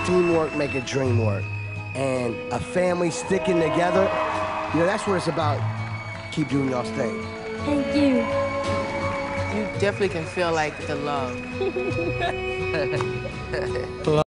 teamwork make a dream work. And a family sticking together, you know, that's what it's about. Keep doing y'all's thing. Thank you. You definitely can feel like the love.